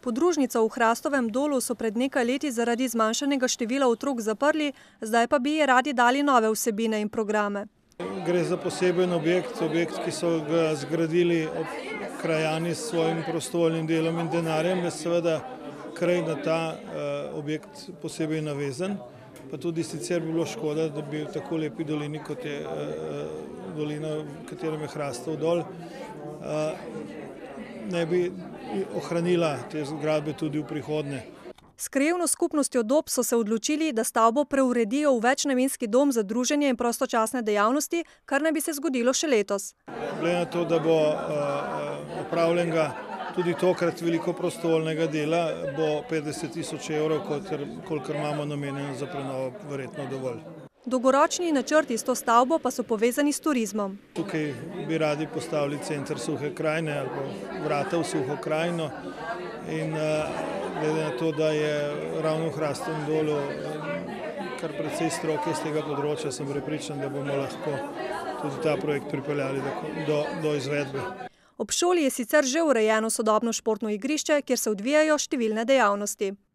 Podružnico v Hrastovem Dolu so pred nekaj leti zaradi zmanjšanega števila otrok zaprli, zdaj pa bi ji radi dali nove vsebine in programe. Gre za poseben objekt, ki so ga zgradili krajani s svojim prostovoljnim delom in denarjem, je seveda kraj na ta objekt posebej navezan. Pa tudi sicer bi bilo škoda, da bi v tako lepi dolini, kot je dolina, v katerem je Hrastov Dol, ne bi ohranila te zgradbe tudi v prihodnje. S krajevno skupnostjo Dob so se odločili, da stavbo preuredijo v večnamenski dom za druženje in prostočasne dejavnosti, kar naj bi se zgodilo še letos. Glede na to, da bo opravljenega tudi tokrat veliko prostovoljnega dela, bo 50 000 evrov, kolikor imamo namenjeno za prenovo, verjetno dovolj. Dolgoročni načrti s to stavbo pa so povezani s turizmom. Tukaj bi radi postavili center Suhe krajine ali pa vrata v Suho krajino in glede na to, da je ravno v Hrastovem Dolu kar precej stroke z tega področja, sem prepričan, da bomo lahko tudi ta projekt pripeljali do izvedbe. Ob šoli je sicer že urejeno sodobno športno igrišče, kjer se odvijajo številne dejavnosti.